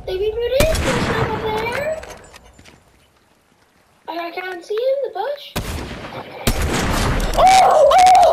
They rebooted snip up there. I can't see him in the bush. Oh!